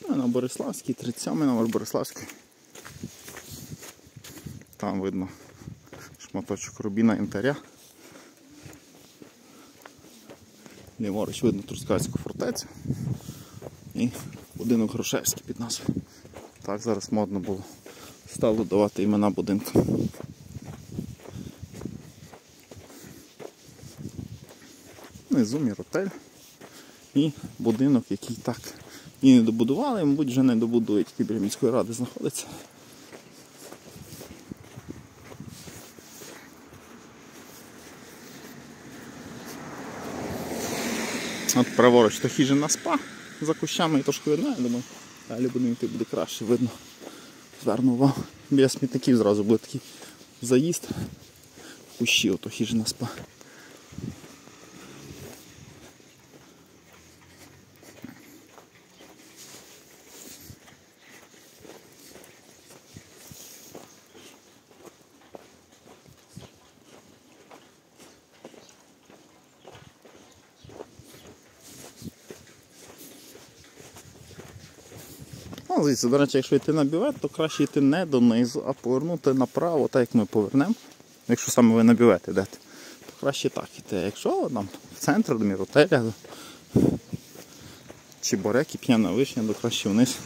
Ну, на Бориславській, 37-й номер Бориславської. Там видно шматочок рубіна інтаря. Ліворуч видно Трускавецьку фортецю і будинок Грушевський під назвою. Так зараз модно було стало давати імена будинкам. Внизу Міротель і будинок, який так і не добудували, і, мабуть, вже не добудують, який біля міської ради знаходиться. От праворуч то хижина спа за кущами і трошки видно, я думаю, далі будемо йти, буде краще видно. Зверну увагу. Біля смітників зразу буде такий заїзд. Кущі, ото хижина спа. Ну, звідси, до речі, якщо йти на бювет, то краще йти не донизу, а повернути направо, так як ми повернемо. Якщо саме ви на бювет йдете, то краще так йти. Якщо там в центр, до Міротеля, чи Борек і П'яна Вишня, то краще вниз.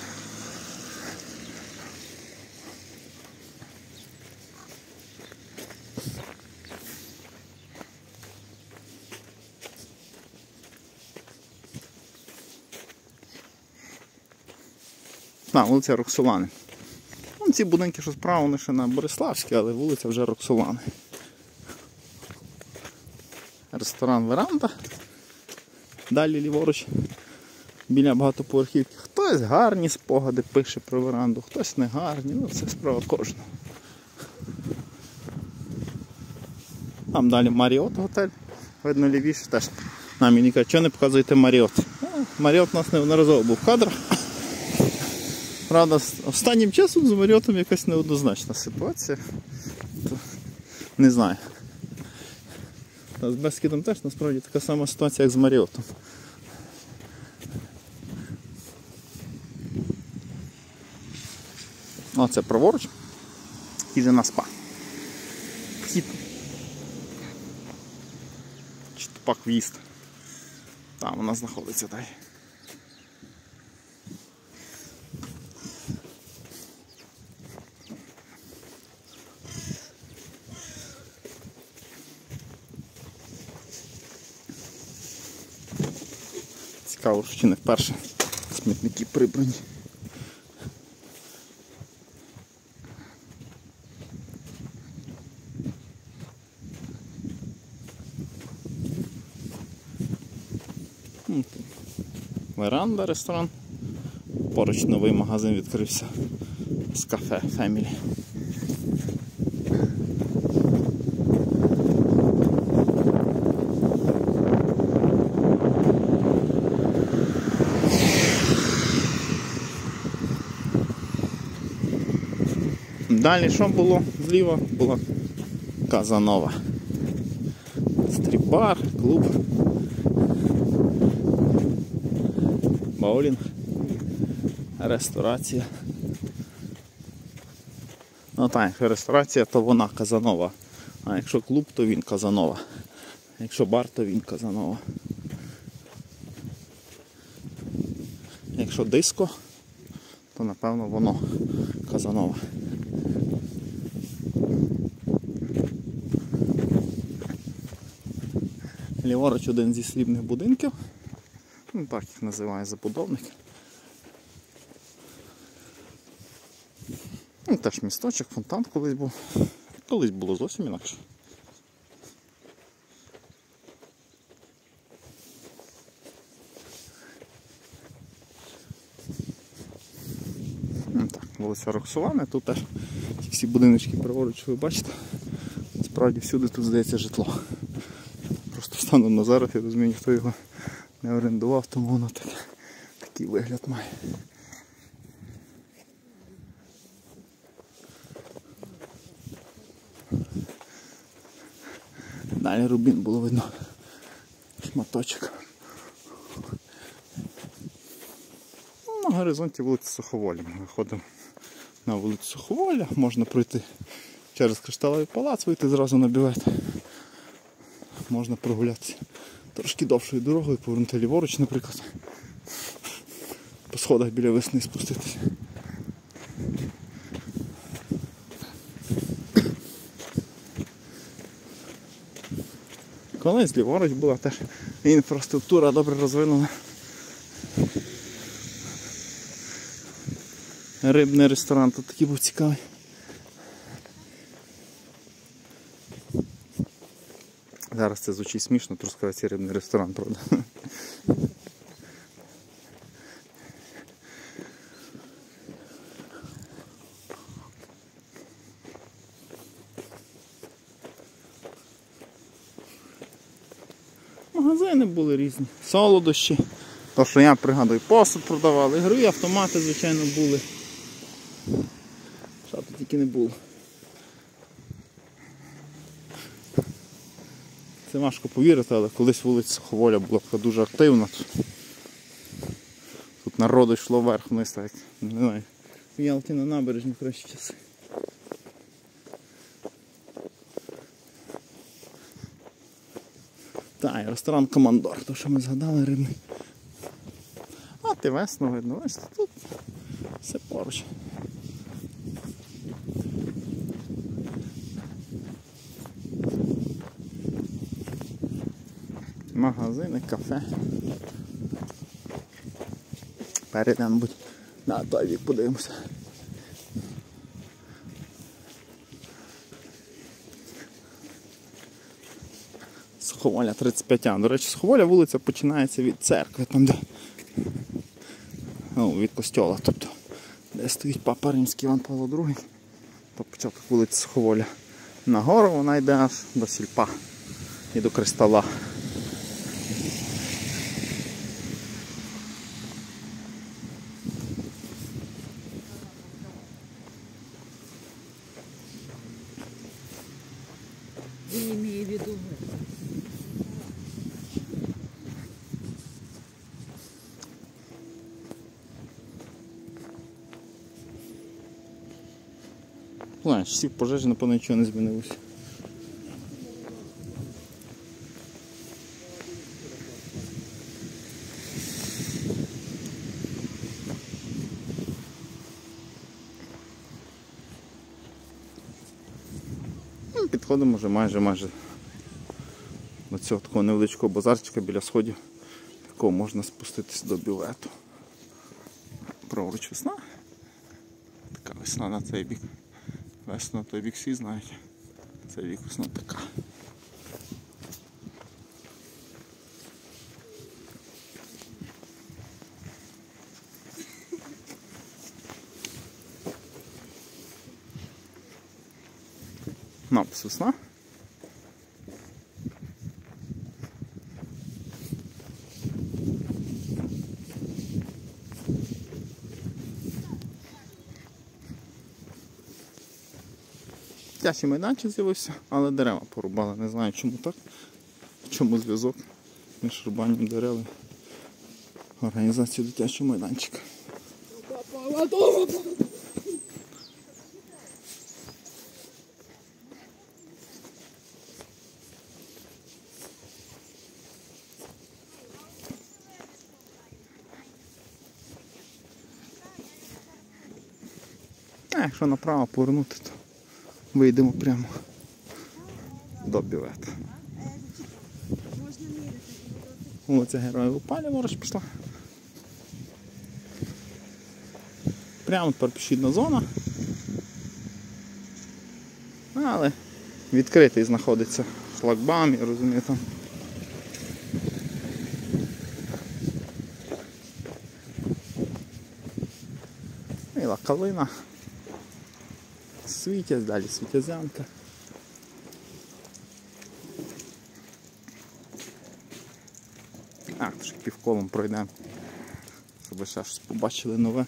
Вулиця Роксолани. Ну, ці будинки, що справа, вони ще на Бориславській, але вулиця вже Роксолани. Ресторан Веранда. Далі ліворуч, біля багатоповерхівки. Хтось гарні спогади пише про веранду, хтось не гарні. Ну, це справа кожного. Там далі Маріот готель. Видно лівіше теж. Нам мені кажуть, чого не показуєте Маріот? Маріот у нас неодноразово був в кадрах. Правда, останнім часом з Маріотом якась неоднозначна ситуація. Не знаю. Та з Бескідом теж насправді така сама ситуація, як з Маріотом. Оце праворуч. Хижина спа. Вхід. Чи то пак в'їзд. Там вона знаходиться далі. Цікаво, що не вперше смітники прибрані. Веранда, ресторан. Поруч новий магазин відкрився з кафе Family. Далі що було? Зліва була Казанова. Стріп-бар, клуб, боулінг, ресторація. Ну так, якщо ресторація, то вона Казанова. А якщо клуб, то він Казанова. А якщо бар, то він Казанова. Якщо диско, то напевно воно Казанова. Ліворуч один зі срібних будинків. Ну, так їх називає забудовник. Ну, теж місточок, фонтан колись був. Колись було зовсім інакше. Так, вулиця Роксолани, тут теж ті всі будиночки праворуч, ви бачите. Справді всюди тут, здається, житло. Просто станом на зараз, я розумію, ніхто його не орендував, тому воно такий вигляд має. Далі Рубін було видно шматочок. На горизонті вулиця Суховоля. Ми виходимо на вулицю Суховоля, можна пройти через Кришталевий палац, вийти зразу на бювет. Можна прогулятися трошки довшою дорогою, повернути ліворуч, наприклад. По сходах біля весни спуститися. Колись ліворуч була теж інфраструктура добре розвинена. Рибний ресторан тут такий був цікавий. Зараз це звучить смішно, Трускавець рибний ресторан, правда. Магазини були різні, солодощі. То, що я пригадую, посуд продавали, ігрові автомати, звичайно, були. Що тут тільки не було. Це важко повірити, але колись вулиця Суховоля була така дуже активна. Тут народу йшло вверх-вниз, так, не знаю, в Ялті на набережні в кращі часи. Так, і ресторан Командор, то що ми згадали, рибний. А ти весну видно, ось тут все поруч. Магазини, кафе. Перейдемо, мабуть, на той бік подивимося. Суховоля 35А. До речі, Суховоля вулиця починається від церкви, там де, від костьола, тобто, де стоїть Папа Римський Іван Павло II, то початок вулиці Суховоля. Нагору вона йде аж до Сільпа і до Криштала. Я имею в виду. Знаєш, всіх пожежі, напевно, нічого не змінилося. Підходимо вже майже до цього такого невеличкого базарчика біля сходів, якого можна спуститися до бювету. Праворуч весна. Така весна на цей бік. Весна на той бік всі знають. Цей бік весна така. Напис весна. Дитячий майданчик з'явився, але дерева порубали. Не знаю чому так, в чому зв'язок між рубанням дерев і організацією дитячого майданчика. А якщо направо повернути, то вийдемо прямо до бювету. Вулиця Героїв УПА ліворуч пішла. Прямо тепер пішохідна зона. Але відкритий знаходиться шлагбаум, я розумію, там. Мила калина. Світязь, далі Світязянка. Трошки півколом пройдемо, щоб ще щось побачили нове.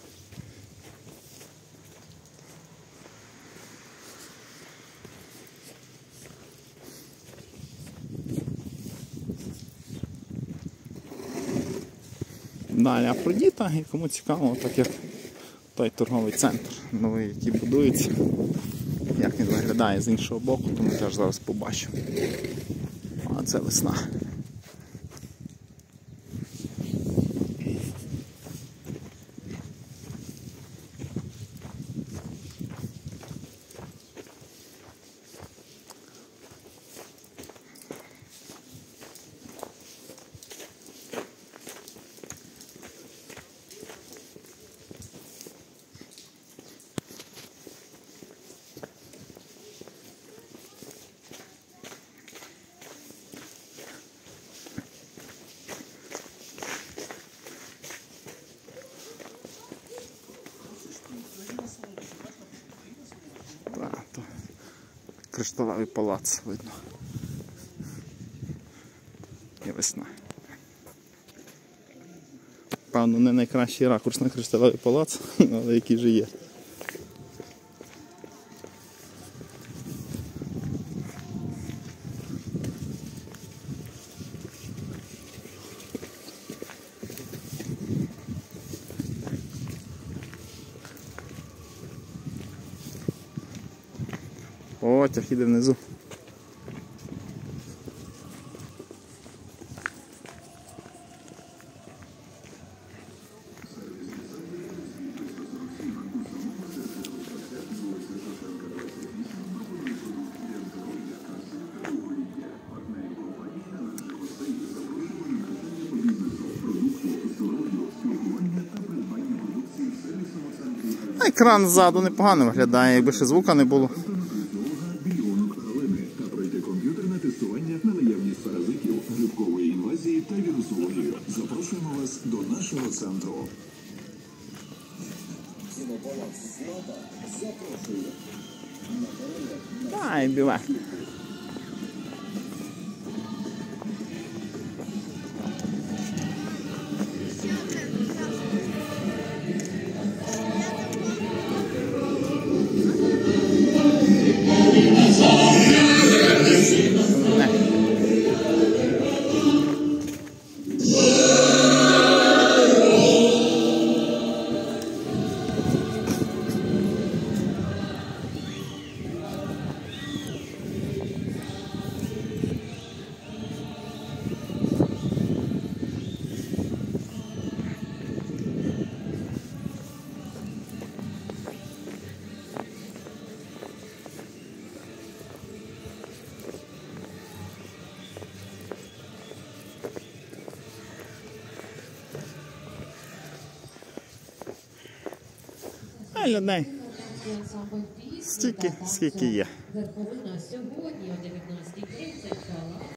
далі Афродіта, і кому цікаво, так як той торговий центр новий, який будується, як він виглядає з іншого боку, то ми теж зараз побачимо. А це весна. Кришталевий палац видно. І весна. Певно, не найкращий ракурс на Кришталевий палац, але який же є. Потяг іде внизу. Екран ззаду непогано виглядає, якби ще звука не було. Грибкової інвазії та вірусології. Запрошуємо вас до нашого центру. Ай, біле. Людей. Стільки, скільки є. Верховина сьогодні о 19:30.